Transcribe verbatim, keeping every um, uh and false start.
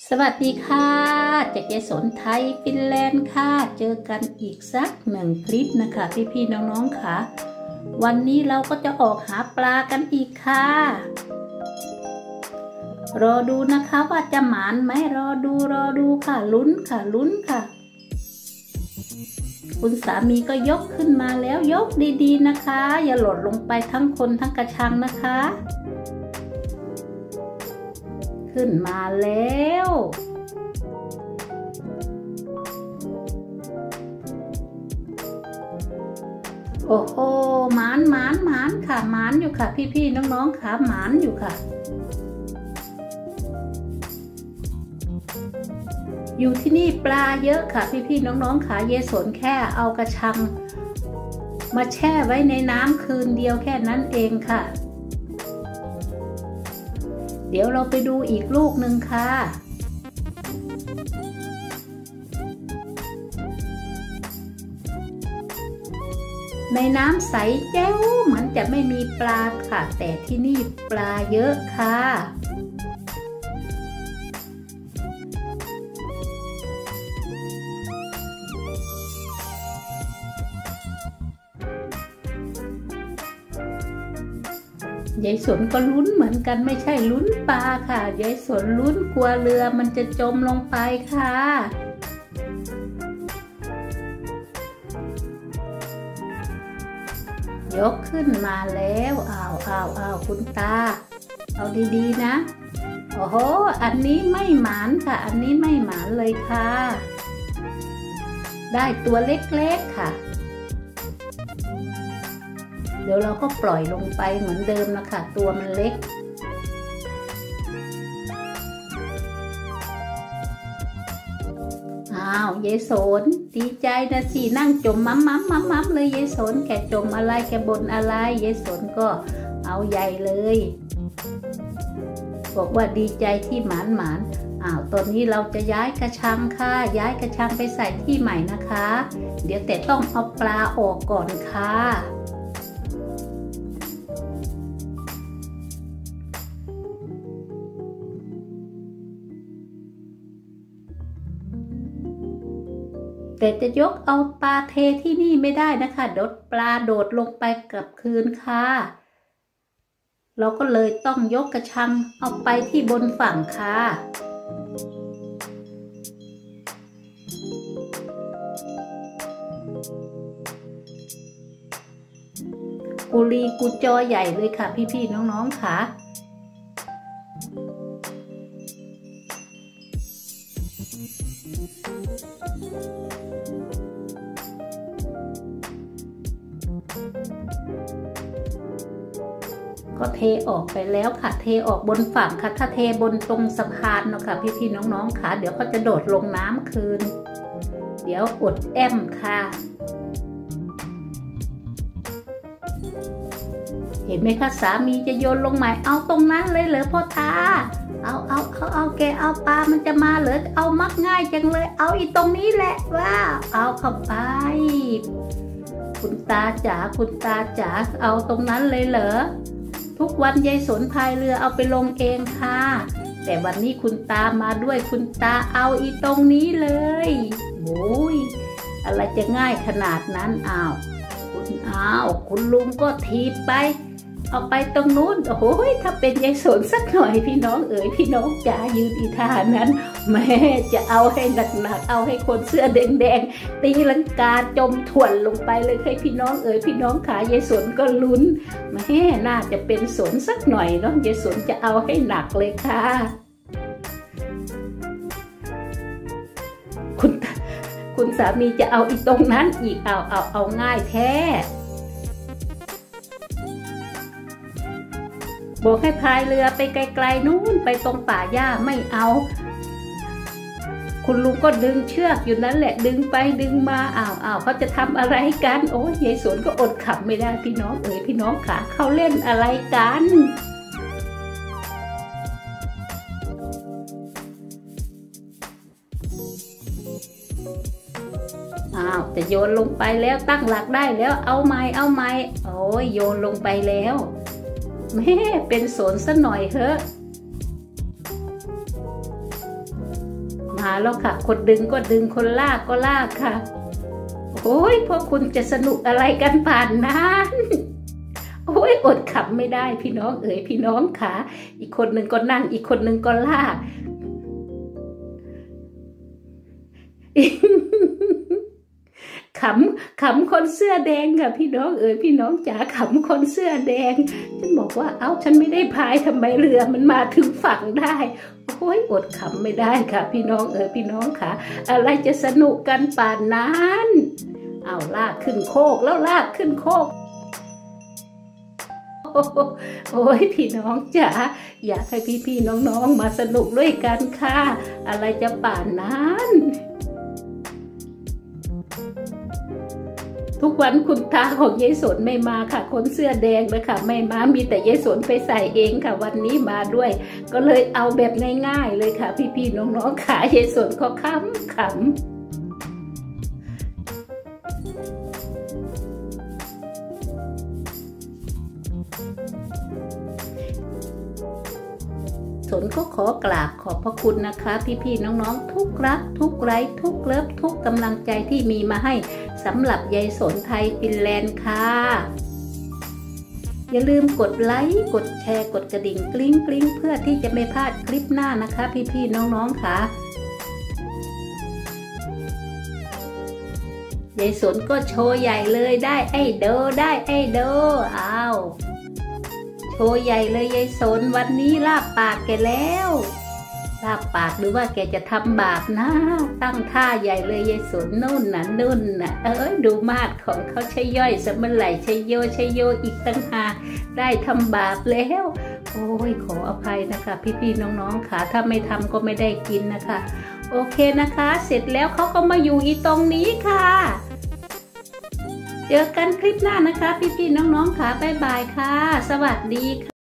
สวัสดีค่ะจากยายสนไทยฟินแลนด์ค่ะเจอกันอีกสักหนึ่งคลิปนะคะพี่ๆน้องๆค่ะวันนี้เราก็จะออกหาปลากันอีกค่ะรอดูนะคะว่าจะหมานไหมรอดูรอดูค่ะลุ้นค่ะลุ้นค่ะคุณสามีก็ยกขึ้นมาแล้วยกดีๆนะคะอย่าหล่นลงไปทั้งคนทั้งกระชังนะคะขึ้นมาแล้วโอ้โหหมานหมานหมานค่ะหมานอยู่ค่ะพี่ๆน้องๆค่ะหมานอยู่ค่ะอยู่ที่นี่ปลาเยอะค่ะพี่ๆน้องๆค่ะเยสนแค่เอากระชังมาแช่ไว้ในน้ำคืนเดียวแค่นั้นเองค่ะเดี๋ยวเราไปดูอีกลูกหนึ่งค่ะในน้ำใสแจ๋วเหมือนจะไม่มีปลาค่ะแต่ที่นี่ปลาเยอะค่ะยายสนก็ลุ้นเหมือนกันไม่ใช่ลุ้นปลาค่ะยายสนลุ้นกลัวเรือมันจะจมลงไปค่ะยกขึ้นมาแล้วอ้าวอ้าวอ้าวคุณตาเอาดีๆนะโอ้โหอันนี้ไม่หมานค่ะอันนี้ไม่หมานเลยค่ะได้ตัวเล็กๆค่ะเดี๋ยวเราก็ปล่อยลงไปเหมือนเดิมนะคะตัวมันเล็กอ้าวยายสนดีใจนะสินั่งจมมั้มมั้มมั้มมั้มเลยยายสนแกจมอะไรแกบ่นอะไรยายสนก็เอาใหญ่เลยบอกว่าดีใจที่หมานหมานอ้าวตอนนี้เราจะย้ายกระชังค่ะย้ายกระชังไปใส่ที่ใหม่นะคะเดี๋ยวแต่ต้องเอาปลาออกก่อนค่ะแต่จะยกเอาปลาเทที่นี่ไม่ได้นะคะเดี๋ยวปลาโดดลงไปกับคืนค่ะเราก็เลยต้องยกกระชังเอาไปที่บนฝั่งค่ะกุลีกุจอใหญ่เลยค่ะพี่ๆน้องๆค่ะก็เทออกไปแล้วค่ะเทออกบนฝั่งค่ะถ้าเทบนตรงสะพานเนาะค่ะพี่ๆน้องๆค่ะเดี๋ยวเขาจะโดดลงน้ำคืนเดี๋ยวอดแอมค่ะเห็นไหมคะสามีจะโยนลงใหม่เอาตรงนั้นเลยเหรอพ่อตาเอาเอาเอาเอาแกเอาปลามันจะมาเหรอเอามักง่ายจังเลยเอาอีตรงนี้แหละว่าเอาเข้าไปคุณตาจ๋าคุณตาจ๋าเอาตรงนั้นเลยเหรอทุกวันยายสนพายเรือเอาไปลงเองค่ะแต่วันนี้คุณตามาด้วยคุณตาเอาอีตรงนี้เลยโอ้ยอะไรจะง่ายขนาดนั้นอ้าวคุณอ้าวคุณลุงก็ทีบไปเอาไปตรงนู้นโอ้โหถ้าเป็นยายสนสักหน่อยพี่น้องเอ๋ยพี่น้องจ๋ายืนอีท่านั้นแม่จะเอาให้หนักๆเอาให้คนเสื้อแดงๆตีลังกาจมถ่วนลงไปเลยให้พี่น้องเอ๋ยพี่น้องขายายสนก็ลุ้นแม่น่าจะเป็นสนสักหน่อยเนาะยายสนจะเอาให้หนักเลยค่ะคุณคุณสามีจะเอาอีกตรงนั้นอีกเอาเอาเอาง่ายแท้บอกให้พายเรือไปไกลๆนู้นไปตรงป่าหญ้าไม่เอาคุณลุงก็ดึงเชือกอยู่นั้นแหละดึงไปดึงมาอ้าวอ้าวเขาจะทำอะไรกันโอ้ยยายสวนก็อดขำไม่ได้พี่น้องเอ๋ยพี่น้องขาเขาเล่นอะไรกันอ้าวจะโยนลงไปแล้วตั้งหลักได้แล้วเอาไม้เอาไม้โอ้ยโยนลงไปแล้วแม่เป็นสนซะหน่อยเถอะาแล้วค่ะคนดึงก็ดึงคนลากก็ลากค่ะโอ้ยพวกคุณจะสนุกอะไรกันป่านนั้นโอ้ยอดขำไม่ได้พี่น้องเอ๋ยพี่น้องค่ะอีกคนหนึ่งก็นั่งอีกคนหนึ่งก็ลากขำขำคนเสื้อแดงค่ะพี่น้องเอ๋ยพี่น้องจ๋าขำคนเสื้อแดงฉันบอกว่าเอ้าฉันไม่ได้พายทำไมเรือมันมาถึงฝั่งได้โอ้ยอดขำไม่ได้ค่ะพี่น้องเอ๋ยพี่น้องค่ะอะไรจะสนุกกันป่านนั้นเอาลากขึ้นโคกแล้วลากขึ้นโคกโอ้ยพี่น้องจ๋าอยากให้พี่ๆน้องๆมาสนุกด้วยกันค่ะอะไรจะป่านนั้นทุกวันคุณตาของยายสนไม่มาค่ะคนเสื้อแดงเลยค่ะไม่มามีแต่ยายสนไปใส่เองค่ะวันนี้มาด้วยก็เลยเอาแบบง่ายๆเลยค่ะพี่ๆน้องๆค่ะยายสนก็ขำขำสนก็ขอกราบขอบพระคุณนะคะพี่ๆน้องๆทุกรักทุกไลค์ทุกเลิฟทุกกำลังใจที่มีมาให้สำหรับยายสนไทยฟินแลนด์ค่ะอย่าลืมกดไลค์กดแชร์กดกระดิ่งกริ๊งกริ๊งเพื่อที่จะไม่พลาดคลิปหน้านะคะพี่ๆน้องๆค่ะยายสนก็โชว์ใหญ่เลยได้ไอโดได้ไอโดอ้าวโชว์ใหญ่เลยยายสนวันนี้ลาบปากแกแล้วลาบปากหรือว่าแกจะทำบาปนะตั้งท่าใหญ่เลยยายสนนุ่นน่ะนุ่นน่ะเอ้ยดูมาดของเขาใช้ย่อยสมันไหลใช้โยใช้โยอีกตั้งหากได้ทำบาปแล้วโอ้ยขออภัยนะคะพี่ๆน้องๆค่ะถ้าไม่ทำก็ไม่ได้กินนะคะโอเคนะคะเสร็จแล้วเขาก็มาอยู่อีตรงนี้ค่ะเจอกันคลิปหน้านะคะพี่ๆน้องๆค่ะบ๊ายบายค่ะสวัสดีค่ะ